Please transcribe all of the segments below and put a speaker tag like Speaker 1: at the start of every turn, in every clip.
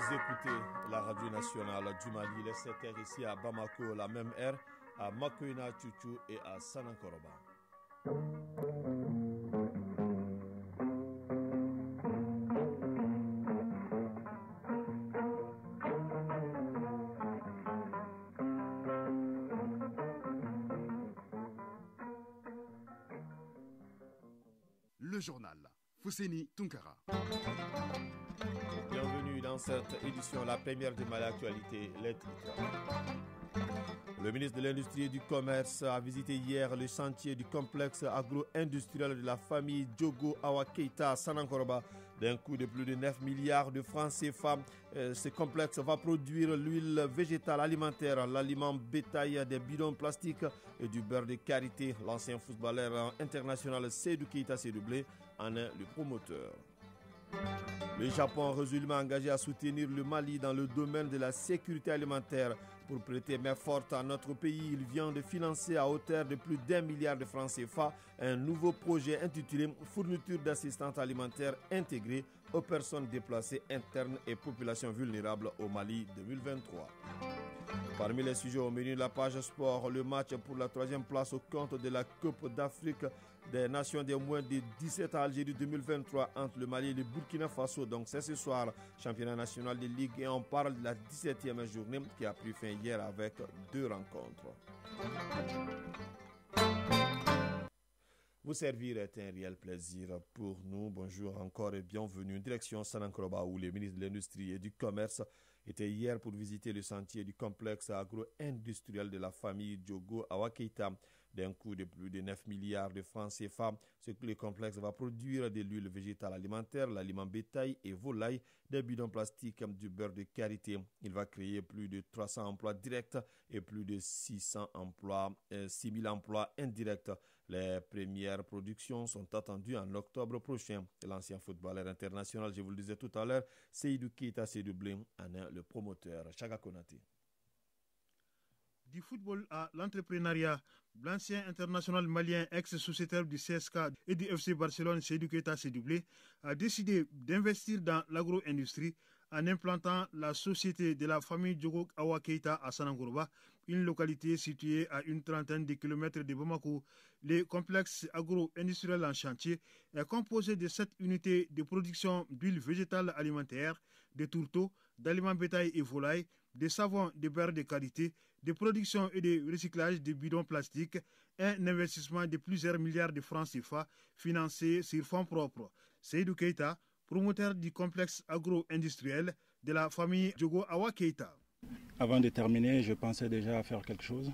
Speaker 1: écoutez la radio nationale du Mali, les 7h ici à Bamako, la même heure à Makoina, Tchouchou et à Sanankoroba.
Speaker 2: Le journal. Fousséni Tunkara.
Speaker 1: Bienvenue dans cette édition, la première de Mali Actualité, les titres. Le ministre de l'Industrie et du Commerce a visité hier le chantier du complexe agro-industriel de la famille Diogo Awa Keita à Sanankoroba d'un coût de plus de 9 milliards de francs CFA. Ce complexe va produire l'huile végétale alimentaire, l'aliment bétail, des bidons plastiques et du beurre de karité. L'ancien footballeur international Seydou Keita Sédoublé en est le promoteur. Le Japon résolument engagé à soutenir le Mali dans le domaine de la sécurité alimentaire. Pour prêter main forte à notre pays, il vient de financer à hauteur de plus d'1 milliard de francs CFA un nouveau projet intitulé Fourniture d'assistance alimentaire intégrée aux personnes déplacées internes et populations vulnérables au Mali 2023. Parmi les sujets au menu de la page sport, le match pour la 3e place au compte de la Coupe d'Afrique des Nations des moins de 17 à Algérie 2023 entre le Mali et le Burkina Faso. Donc c'est ce soir, championnat national de Ligue et on parle de la 17e journée qui a pris fin hier avec 2 rencontres. Vous servir est un réel plaisir pour nous. Bonjour encore et bienvenue. Direction Sanankoroba où le ministre de l'Industrie et du Commerce était hier pour visiter le chantier du complexe agro-industriel de la famille Diogo Awa Keita d'un coût de plus de 9 milliards de francs CFA. Ce que le complexe va produire de l'huile végétale alimentaire, l'aliment bétail et volaille, des bidons plastiques, du beurre de karité. Il va créer plus de 300 emplois directs et plus de 6 000 emplois indirects. Les premières productions sont attendues en octobre prochain. L'ancien footballeur international, je vous le disais tout à l'heure, Seydou Keita Sédoublé en est le promoteur. Chaka Konaté.
Speaker 3: Du football à l'entrepreneuriat, l'ancien international malien ex-sociétaire du CSK et du FC Barcelone, Seydou Keita Sédoublé, a décidé d'investir dans l'agro-industrie en implantant la société de la famille Diogo Awa Keita à Sanankoroba, une localité située à une trentaine de kilomètres de Bamako. Le complexe agro-industriel en chantier est composé de 7 unités de production d'huile végétale alimentaire, de tourteaux, d'aliments bétail et volailles, de savons de beurre de qualité, de production et de recyclage de bidons plastiques, un investissement de plusieurs milliards de francs CFA financé sur fonds propres. Seydou Keita, promoteur du complexe agro-industriel de la famille Diogo Awa Keita.
Speaker 4: Avant de terminer, je pensais déjà à faire quelque chose.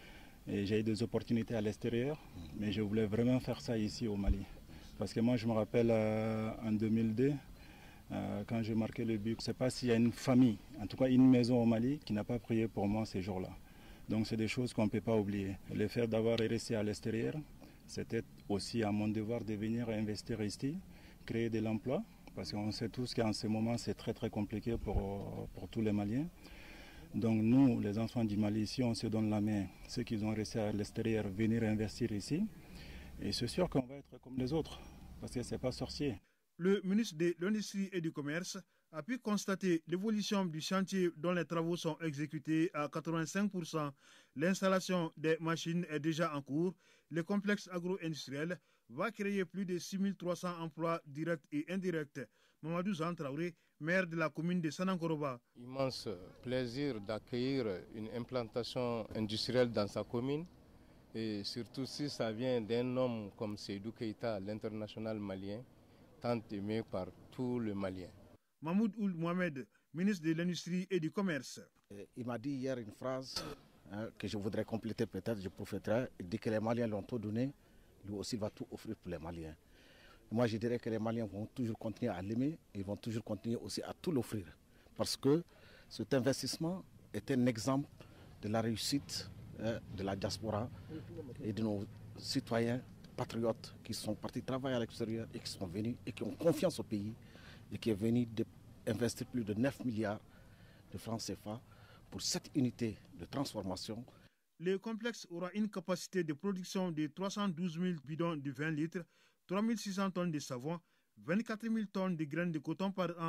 Speaker 4: Et j'ai eu des opportunités à l'extérieur, mais je voulais vraiment faire ça ici au Mali. Parce que moi, je me rappelle en 2002, quand j'ai marqué le but, je ne sais pas s'il y a une famille, en tout cas une maison au Mali, qui n'a pas prié pour moi ces jours-là. Donc c'est des choses qu'on ne peut pas oublier. Le fait d'avoir resté à l'extérieur, c'était aussi à mon devoir de venir investir ici, créer de l'emploi. Parce qu'on sait tous qu'en ce moment, c'est très très compliqué pour tous les Maliens. Donc nous, les enfants du Mali, ici, on se donne la main. Ceux qui ont resté à l'extérieur, venir investir ici. Et c'est sûr qu'on va être comme les autres, parce que ce n'est pas sorcier.
Speaker 3: Le ministre de l'Industrie et du Commerce a pu constater l'évolution du chantier dont les travaux sont exécutés à 85%. L'installation des machines est déjà en cours. Le complexe agro-industriel va créer plus de 6300 emplois directs et indirects. Mamadou Zantraouré, maire de la commune de Sanankoroba.
Speaker 5: Immense plaisir d'accueillir une implantation industrielle dans sa commune. Et surtout si ça vient d'un homme comme Seydou Keita, l'international malien, tant aimé par tout le Malien.
Speaker 3: Mahmoud Ould Mohamed, ministre de l'Industrie et du Commerce.
Speaker 6: Il m'a dit hier une phrase que je voudrais compléter peut-être, je profiterai. Il dit que les Maliens l'ont tout donné, lui aussi va tout offrir pour les Maliens. Et moi je dirais que les Maliens vont toujours continuer à l'aimer et vont toujours continuer aussi à tout l'offrir. Parce que cet investissement est un exemple de la réussite de la diaspora et de nos citoyens patriotes qui sont partis travailler à l'extérieur et qui sont venus et qui ont confiance au pays et qui est venu investir plus de 9 milliards de francs CFA pour cette unité de transformation.
Speaker 3: Le complexe aura une capacité de production de 312 000 bidons de 20 litres, 3 600 tonnes de savon, 24 000 tonnes de graines de coton par an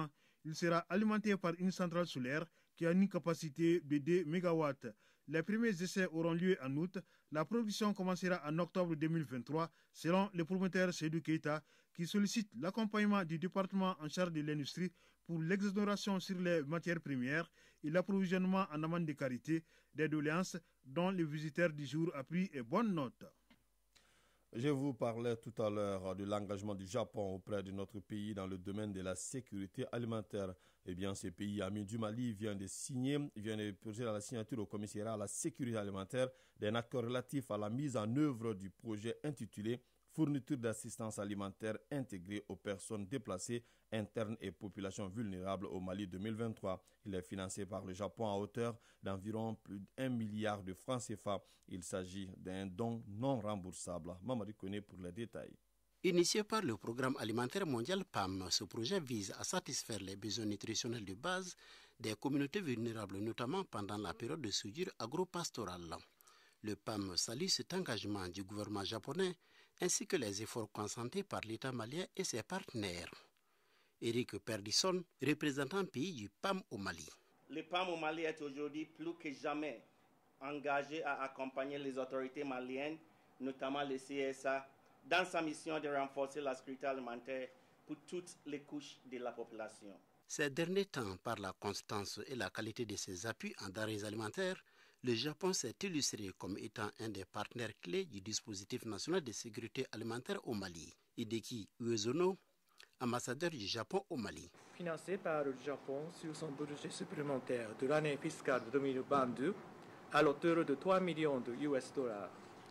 Speaker 3: Il sera alimenté par une centrale solaire qui a une capacité de 2 MW. Les premiers essais auront lieu en août. La production commencera en octobre 2023, selon le promoteur Seydou Keita, qui sollicite l'accompagnement du département en charge de l'industrie pour l'exonération sur les matières premières et l'approvisionnement en amande de qualité des doléances dont le visiteur du jour a pris et bonne note.
Speaker 1: Je vous parlais tout à l'heure de l'engagement du Japon auprès de notre pays dans le domaine de la sécurité alimentaire. Eh bien, ce pays ami du Mali vient de procéder à la signature au commissariat à la sécurité alimentaire d'un accord relatif à la mise en œuvre du projet intitulé Fourniture d'assistance alimentaire intégrée aux personnes déplacées, internes et populations vulnérables au Mali 2023. Il est financé par le Japon à hauteur d'environ plus d'1 milliard de francs CFA. Il s'agit d'un don non remboursable. Mamadi connaît pour les détails.
Speaker 7: Initié par le Programme alimentaire mondial PAM, ce projet vise à satisfaire les besoins nutritionnels de base des communautés vulnérables, notamment pendant la période de soudure agro-pastorale. Le PAM salue cet engagement du gouvernement japonais ainsi que les efforts consentis par l'État malien et ses partenaires. Eric Perdisson, représentant pays du PAM au Mali.
Speaker 8: Le PAM au Mali est aujourd'hui plus que jamais engagé à accompagner les autorités maliennes, notamment le CSA, dans sa mission de renforcer la sécurité alimentaire pour toutes les couches de la population.
Speaker 7: Ces derniers temps, par la constance et la qualité de ses appuis en denrées alimentaires, le Japon s'est illustré comme étant un des partenaires clés du dispositif national de sécurité alimentaire au Mali. Hideki Uezono, ambassadeur du Japon au Mali.
Speaker 9: Financé par le Japon sur son budget supplémentaire de l'année fiscale 2022 à l'auteur de 3 millions de US dollars.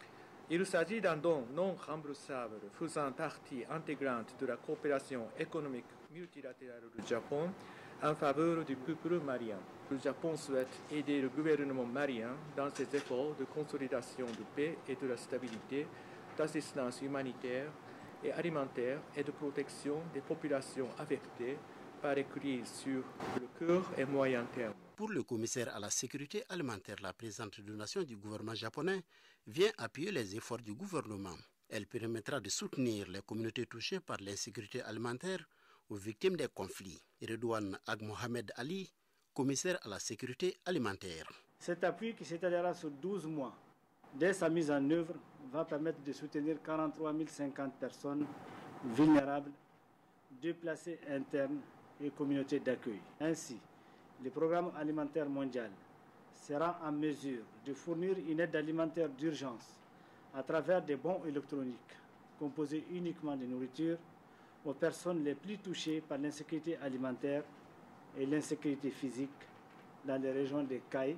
Speaker 9: Il s'agit d'un don non remboursable faisant partie intégrante de la coopération économique multilatérale du Japon en faveur du peuple malien. Le Japon souhaite aider le gouvernement malien dans ses efforts de consolidation de paix et de la stabilité, d'assistance humanitaire et alimentaire et de protection des populations affectées par les crises sur le court et moyen terme.
Speaker 7: Pour le commissaire à la sécurité alimentaire, la présente donation du gouvernement japonais vient appuyer les efforts du gouvernement. Elle permettra de soutenir les communautés touchées par l'insécurité alimentaire aux victimes des conflits. Redouane Ag Mohamed Ali, commissaire à la sécurité alimentaire.
Speaker 10: Cet appui qui s'étalera sur 12 mois, dès sa mise en œuvre, va permettre de soutenir 43 050 personnes vulnérables, déplacées internes et communautés d'accueil. Ainsi, le Programme alimentaire mondial sera en mesure de fournir une aide alimentaire d'urgence à travers des bons électroniques composés uniquement de nourriture aux personnes les plus touchées par l'insécurité alimentaire et l'insécurité physique dans les régions de Kay,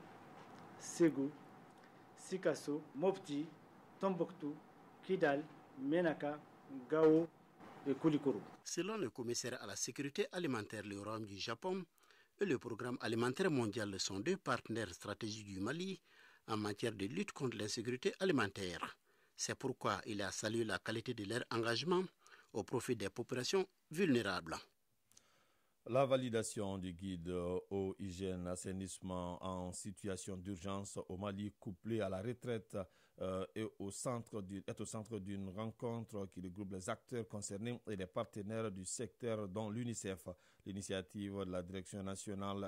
Speaker 10: Ségou, Sikasso, Mopti, Tombouctou, Kidal, Menaka, Gao et Koulikoro.
Speaker 7: Selon le commissaire à la sécurité alimentaire, le Royaume du Japon et le Programme alimentaire mondial sont deux partenaires stratégiques du Mali en matière de lutte contre l'insécurité alimentaire. C'est pourquoi il a salué la qualité de leur engagement au profit des populations vulnérables.
Speaker 1: La validation du guide eau, hygiène, assainissement en situation d'urgence au Mali, couplée à la retraite, est au centre d'une rencontre qui regroupe les acteurs concernés et les partenaires du secteur, dont l'UNICEF. À l'initiative de la Direction nationale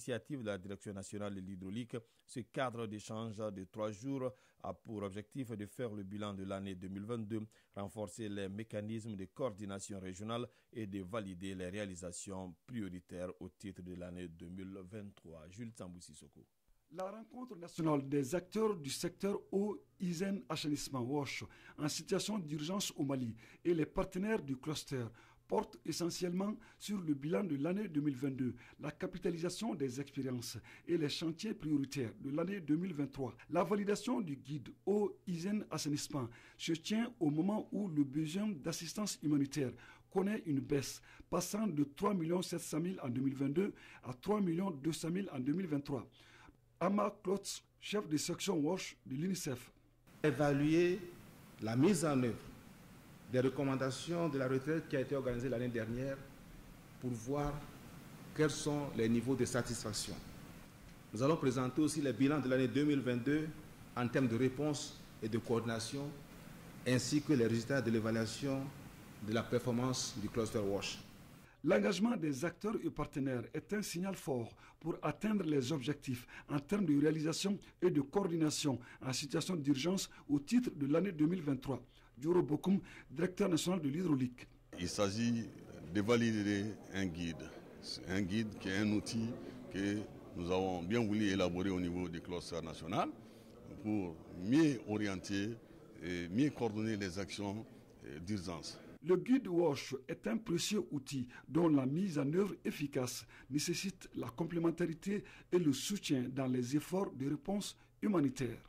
Speaker 1: de l'hydraulique, ce cadre d'échange de 3 jours a pour objectif de faire le bilan de l'année 2022, renforcer les mécanismes de coordination régionale et de valider les réalisations prioritaires au titre de l'année 2023. Jules Tamboussissoko.
Speaker 11: La rencontre nationale des acteurs du secteur eau, hygiène, assainissement WASH en situation d'urgence au Mali et les partenaires du cluster porte essentiellement sur le bilan de l'année 2022, la capitalisation des expériences et les chantiers prioritaires de l'année 2023. La validation du guide eau, hygiène, assainissement se tient au moment où le besoin d'assistance humanitaire connaît une baisse, passant de 3 700 000 en 2022 à 3 200 000 en 2023. Ama Klotz, chef de section WASH de l'UNICEF.
Speaker 12: Évaluer la mise en œuvre des recommandations de la retraite qui a été organisée l'année dernière pour voir quels sont les niveaux de satisfaction. Nous allons présenter aussi les bilans de l'année 2022 en termes de réponse et de coordination, ainsi que les résultats de l'évaluation de la performance du cluster WASH.
Speaker 11: L'engagement des acteurs et partenaires est un signal fort pour atteindre les objectifs en termes de réalisation et de coordination en situation d'urgence au titre de l'année 2023. Djuro Bokoum, directeur national de l'hydraulique.
Speaker 13: Il s'agit de valider un guide qui est un outil que nous avons bien voulu élaborer au niveau du cluster national pour mieux orienter et mieux coordonner les actions d'urgence.
Speaker 11: Le guide WASH est un précieux outil dont la mise en œuvre efficace nécessite la complémentarité et le soutien dans les efforts de réponse humanitaire.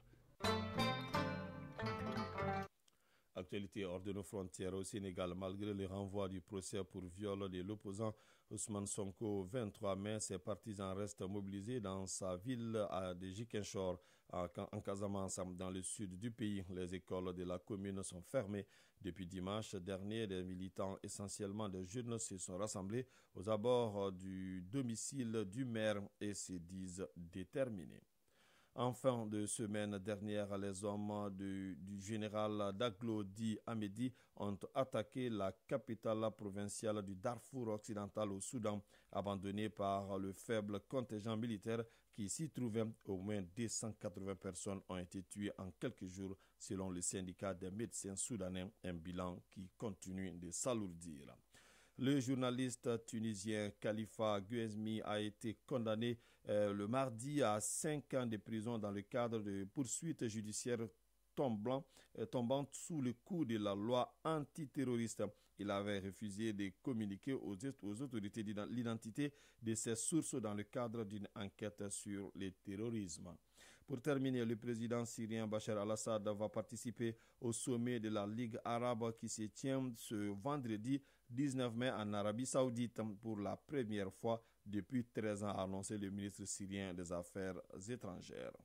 Speaker 1: Actualité hors de nos frontières au Sénégal, malgré le renvoi du procès pour viol de l'opposant Ousmane Sonko 23 mai, ses partisans restent mobilisés dans sa ville de Ziguinchor, en Casamance, dans le sud du pays. Les écoles de la commune sont fermées. Depuis dimanche dernier, des militants, essentiellement des jeunes, se sont rassemblés aux abords du domicile du maire et se disent déterminés. En fin de semaine dernière, les hommes du général Daglo Di Amedi ont attaqué la capitale provinciale du Darfour occidental au Soudan, abandonnée par le faible contingent militaire qui s'y trouvait. Au moins 280 personnes ont été tuées en quelques jours, selon le syndicat des médecins soudanais, un bilan qui continue de s'alourdir. Le journaliste tunisien Khalifa Guezmi a été condamné le mardi à 5 ans de prison dans le cadre de poursuites judiciaires tombant sous le coup de la loi antiterroriste. Il avait refusé de communiquer aux autorités l'identité de ses sources dans le cadre d'une enquête sur le terrorisme. Pour terminer, le président syrien Bachar al-Assad va participer au sommet de la Ligue arabe qui se tient ce vendredi 19 mai en Arabie Saoudite pour la première fois depuis 13 ans, a annoncé le ministre syrien des Affaires étrangères.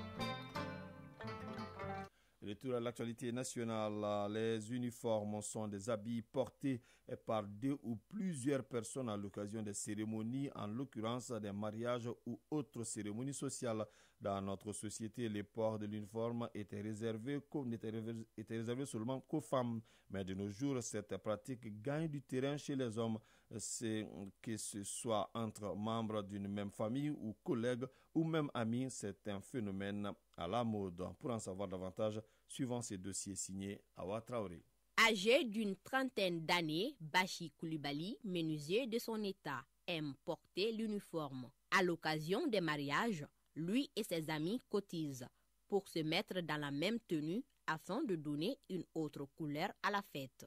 Speaker 1: Retour à l'actualité nationale, les uniformes sont des habits portés par 2 ou plusieurs personnes à l'occasion des cérémonies, en l'occurrence des mariages ou autres cérémonies sociales. Dans notre société, le port de l'uniforme était réservé seulement qu'aux femmes. Mais de nos jours, cette pratique gagne du terrain chez les hommes. Que ce soit entre membres d'une même famille ou collègues ou même amis, c'est un phénomène à la mode. Pour en savoir davantage, suivant ces dossiers signés Awa Traoré.
Speaker 14: Âgé d'une trentaine d'années, Bachi Koulibaly, menuisier de son état, aime porter l'uniforme. À l'occasion des mariages, lui et ses amis cotisent pour se mettre dans la même tenue afin de donner une autre couleur à la fête.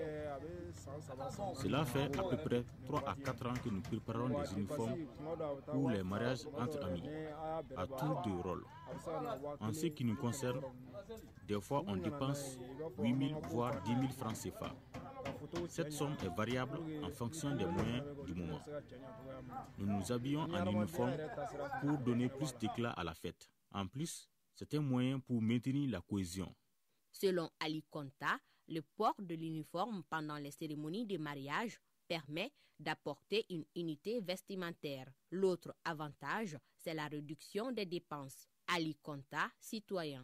Speaker 15: Cela fait à peu près 3 à 4 ans que nous préparons des uniformes pour les mariages entre amis, à tour de rôle. En ce qui nous concerne, des fois on dépense 8 000 voire 10 000 francs CFA. Cette somme est variable en fonction des moyens du moment. Nous nous habillons en uniforme pour donner plus d'éclat à la fête. En plus, c'est un moyen pour maintenir la cohésion.
Speaker 14: Selon Ali Konta, le port de l'uniforme pendant les cérémonies de mariage permet d'apporter une unité vestimentaire. L'autre avantage, c'est la réduction des dépenses. Ali Konta, citoyen.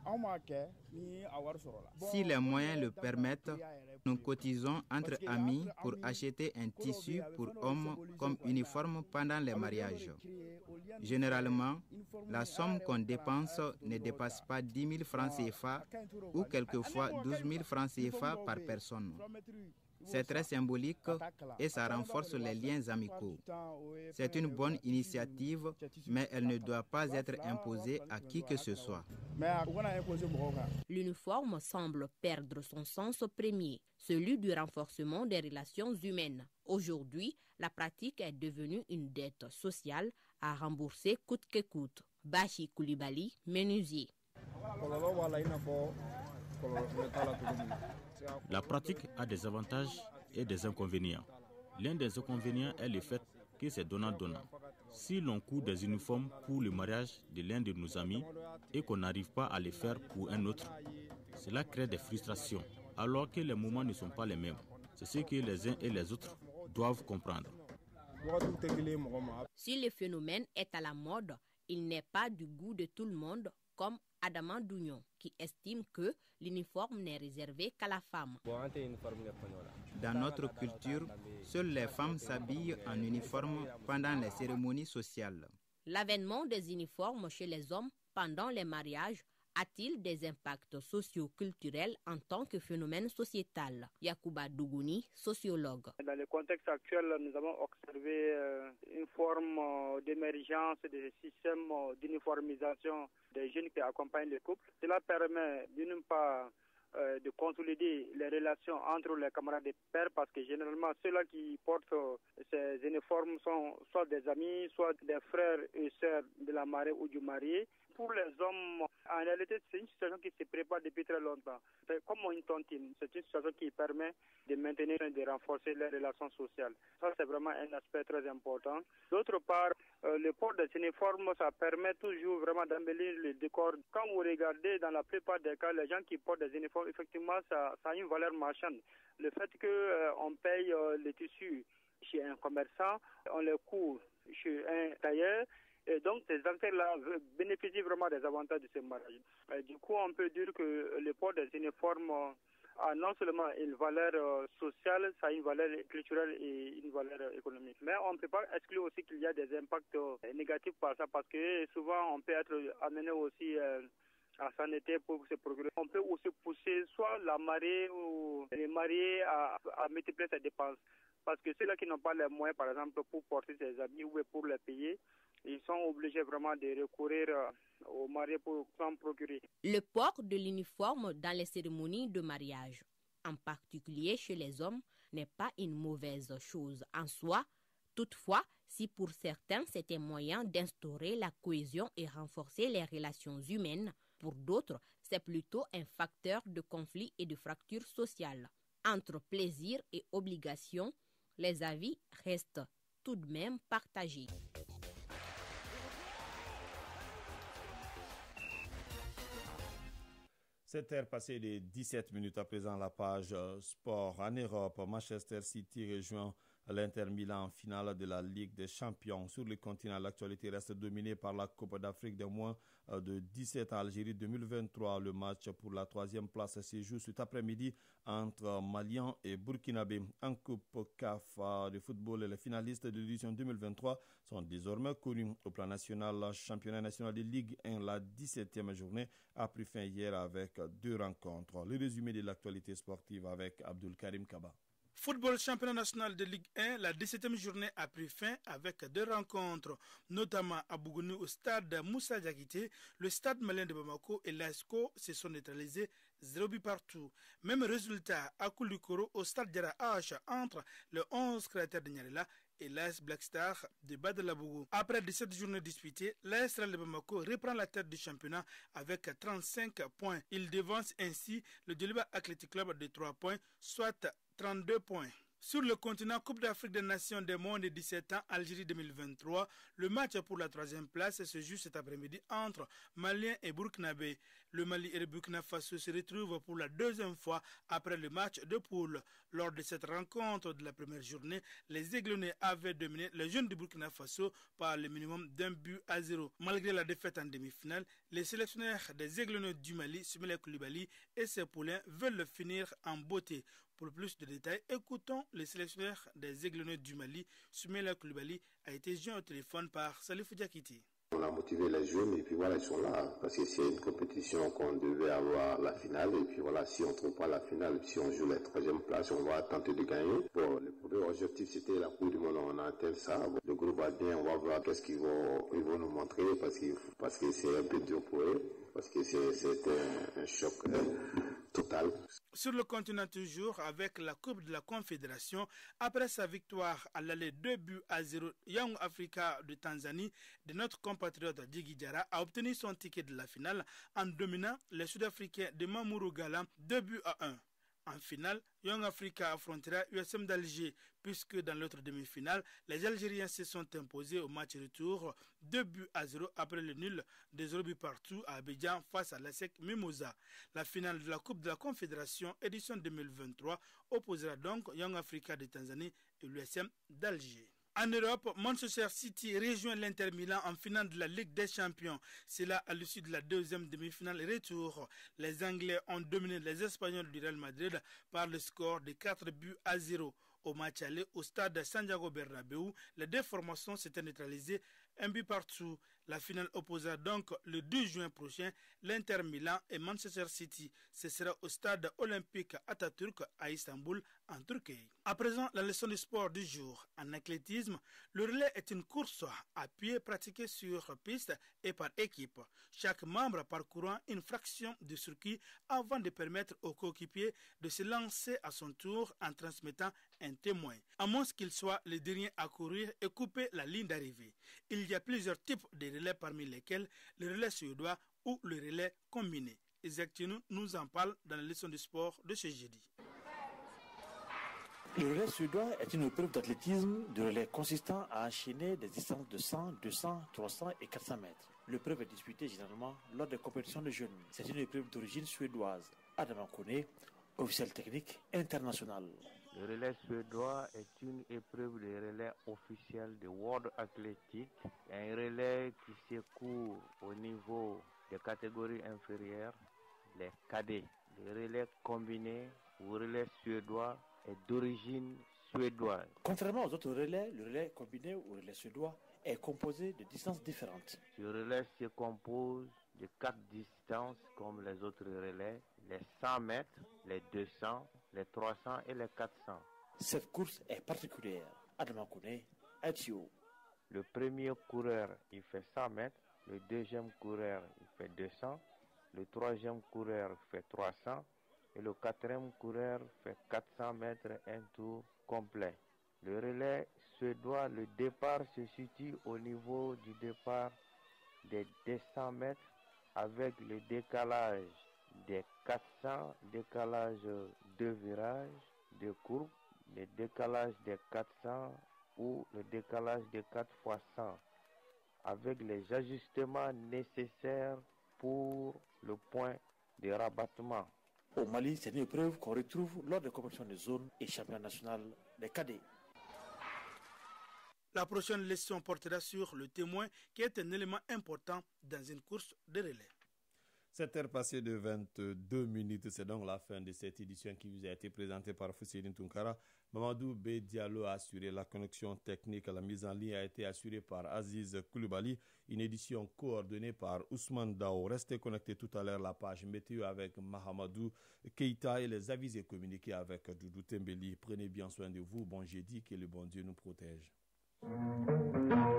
Speaker 16: Si les moyens le permettent, nous cotisons entre amis pour acheter un tissu pour hommes comme uniforme pendant les mariages. Généralement, la somme qu'on dépense ne dépasse pas 10 000 francs CFA ou quelquefois 12 000 francs CFA par personne. C'est très symbolique et ça renforce les liens amicaux. C'est une bonne initiative, mais elle ne doit pas être imposée à qui que ce soit.
Speaker 14: L'uniforme semble perdre son sens premier, celui du renforcement des relations humaines. Aujourd'hui, la pratique est devenue une dette sociale à rembourser coûte que coûte. Bachi Koulibaly, menuisier.
Speaker 15: La pratique a des avantages et des inconvénients. L'un des inconvénients est le fait que c'est donnant-donnant. Si l'on coud des uniformes pour le mariage de l'un de nos amis et qu'on n'arrive pas à les faire pour un autre, cela crée des frustrations, alors que les moments ne sont pas les mêmes. C'est ce que les uns et les autres doivent comprendre.
Speaker 14: Si le phénomène est à la mode, il n'est pas du goût de tout le monde, comme Adama Dougnon, qui estime que l'uniforme n'est réservé qu'à la femme.
Speaker 16: dans notre culture, seules les femmes s'habillent en uniforme pendant les cérémonies sociales.
Speaker 14: L'avènement des uniformes chez les hommes pendant les mariages a-t-il des impacts socio-culturels en tant que phénomène sociétal? Yacouba Dougouni, sociologue.
Speaker 17: Dans le contexte actuel, nous avons observé une forme d'émergence des systèmes d'uniformisation des jeunes qui accompagnent les couples. Cela permet d'une part de consolider les relations entre les camarades de père parce que généralement ceux-là qui portent ces uniformes sont soit des amis, soit des frères et sœurs de la mariée ou du marié. Pour les hommes, en réalité, c'est une situation qui se prépare depuis très longtemps. C'est comme une tontine. C'est une situation qui permet de maintenir et de renforcer les relations sociales. Ça, c'est vraiment un aspect très important. D'autre part, le port des uniformes, ça permet toujours vraiment d'embellir le décor. Quand vous regardez, dans la plupart des cas, les gens qui portent des uniformes, effectivement, ça a une valeur marchande. Le fait qu'on paye les tissus chez un commerçant, on les coud chez un tailleur, et donc, ces acteurs-là bénéficient vraiment des avantages de ce mariage. Du coup, on peut dire que le port des uniformes a non seulement une valeur sociale, ça a une valeur culturelle et une valeur économique. Mais on ne peut pas exclure aussi qu'il y a des impacts négatifs par ça, parce que souvent, on peut être amené aussi à s'endetter pour se procurer. On peut aussi pousser soit la mariée ou les mariés à multiplier ses dépenses. Parce que ceux-là qui n'ont pas les moyens, par exemple, pour porter ses habits ou pour les payer, ils sont obligés vraiment de recourir aux mariés pour s'en procurer.
Speaker 14: Le port de l'uniforme dans les cérémonies de mariage, en particulier chez les hommes, n'est pas une mauvaise chose en soi. Toutefois, si pour certains c'est un moyen d'instaurer la cohésion et renforcer les relations humaines, pour d'autres, c'est plutôt un facteur de conflit et de fracture sociale. Entre plaisir et obligation, les avis restent tout de même partagés.
Speaker 1: 7h passées de 17 minutes à présent, la page sport en Europe. Manchester City rejoint l'Inter Milan en finale de la Ligue des Champions. Sur le continent, l'actualité reste dominée par la Coupe d'Afrique des moins de 17 à Algérie 2023. Le match pour la 3e place se joue cet après-midi entre Maliens et Burkinabé. En Coupe CAF de football, les finalistes de l'édition 2023 sont désormais connus. Au plan national, le championnat national de Ligue 1, la 17e journée, a pris fin hier avec 2 rencontres. Le résumé de l'actualité sportive avec Abdul Karim Kaba.
Speaker 18: Football championnat national de Ligue 1, la 17e journée a pris fin avec 2 rencontres, notamment à Bougouni au stade Moussa Diakité. Le stade malien de Bamako et l'ASCO se sont neutralisés 0 but partout. Même résultat à Koulikoro au stade Diarra H entre le 11 créateurs de Nyarela et l'AS Black Star de Badalabougou. Après 17 journées disputées, l'AS Real de Bamako reprend la tête du championnat avec 35 points. Il devance ainsi le Djoliba Athletic Club de 3 points, soit 32 points. Sur le continent, Coupe d'Afrique des Nations des moins de 17 ans, Algérie 2023, le match pour la 3e place se joue cet après-midi entre Maliens et Burkinabé. Le Mali et le Burkina Faso se retrouvent pour la 2e fois après le match de poule. Lors de cette rencontre de la première journée, les Aiglonnais avaient dominé les jeunes du Burkina Faso par le minimum d'1 but à 0. Malgré la défaite en demi-finale, les sélectionneurs des Aiglonnais du Mali, Soumaïla Coulibaly et ses poulains veulent finir en beauté. Pour plus de détails, écoutons les sélectionneurs des Aiglonnais du Mali. Soumaïla Coulibaly a été joint au téléphone par Salifou Diakité.
Speaker 19: On a motivé les jeunes et puis voilà, ils sont là parce que c'est une compétition qu'on devait avoir la finale et puis voilà, si on ne trouve pas la finale, si on joue la 3e place, on va tenter de gagner. Bon, le premier objectif c'était la Coupe du Monde, on a atteint ça. Bon, le groupe va bien, on va voir qu'est-ce qu'ils vont nous montrer parce que c'est un peu dur pour eux, parce que c'est un choc total.
Speaker 18: Sur le continent toujours, avec la Coupe de la Confédération, après sa victoire à l'aller 2 buts à 0, Young Africa de Tanzanie, de notre compatriote Djigui Diarra, a obtenu son ticket de la finale en dominant les Sud-Africains de Mamourou Gala 2 buts à 1. En finale, Young Africa affrontera USM d'Alger, puisque dans l'autre demi-finale, les Algériens se sont imposés au match retour 2 buts à 0 après le nul de 0 buts partout à Abidjan face à l'ASEC Mimosa. La finale de la Coupe de la Confédération édition 2023 opposera donc Young Africa de Tanzanie et l'USM d'Alger. En Europe, Manchester City rejoint l'Inter Milan en finale de la Ligue des Champions. C'est là à l'issue de la deuxième demi-finale retour. Les Anglais ont dominé les Espagnols du Real Madrid par le score de 4-0. Au match aller au stade Santiago Bernabéu, les deux formations s'étaient neutralisées 1-partout. La finale opposera donc le 2 juin prochain l'Inter Milan et Manchester City. Ce sera au stade olympique Atatürk à Istanbul, en Turquie. À présent, la leçon du sport du jour. En athlétisme, le relais est une course à pied pratiquée sur piste et par équipe. Chaque membre parcourant une fraction du circuit avant de permettre aux coéquipiers de se lancer à son tour en transmettant un témoin, à moins qu'il soit le dernier à courir et couper la ligne d'arrivée. Il y a plusieurs types de relais parmi lesquels le relais suédois ou le relais combiné. Isaac Tienou nous en parle dans la leçon du sport de ce jeudi.
Speaker 20: Le relais suédois est une épreuve d'athlétisme de relais consistant à enchaîner des distances de 100, 200, 300 et 400 mètres. L'épreuve est disputée généralement lors des compétitions de jeunes. C'est une épreuve d'origine suédoise. Adam Kone, officiel technique international.
Speaker 21: Le relais suédois est une épreuve de relais officielle de World Athletic, un relais qui se court au niveau des catégories inférieures, les cadets. Le relais combiné ou relais suédois est d'origine suédoise.
Speaker 20: Contrairement aux autres relais, le relais combiné ou relais suédois est composé de distances différentes.
Speaker 21: Ce relais se compose de 4 distances comme les autres relais, les 100 mètres, les 200, les 300 et les 400.
Speaker 20: Cette course est particulière. Adam Kone, Etio.
Speaker 21: Le premier coureur, il fait 100 mètres, le deuxième coureur, il fait 200, le troisième coureur fait 300 et le quatrième coureur fait 400 mètres, un tour complet. Le relais suédois, le départ se situe au niveau du départ des 200 mètres avec le décalage des 400, décalage de virage, de courbe, le décalage des 400 ou le décalage des 4 x 100 avec les ajustements nécessaires pour le point de rabattement.
Speaker 20: Au Mali, c'est une épreuve qu'on retrouve lors des compétitions de zone et championnat national des cadets.
Speaker 18: La prochaine leçon portera sur le témoin qui est un élément important dans une course de relais.
Speaker 1: 7h passées de 22 minutes, c'est donc la fin de cette édition qui vous a été présentée par Fousseline Tunkara. Mamadou B. Diallo a assuré la connexion technique. La mise en ligne a été assurée par Aziz Koulibaly. Une édition coordonnée par Ousmane Dao. Restez connectés tout à l'heure la page météo avec Mahamadou Keita et les avis communiqués avec Doudou Tembeli. Prenez bien soin de vous. Bon jeudi, que le bon Dieu nous protège.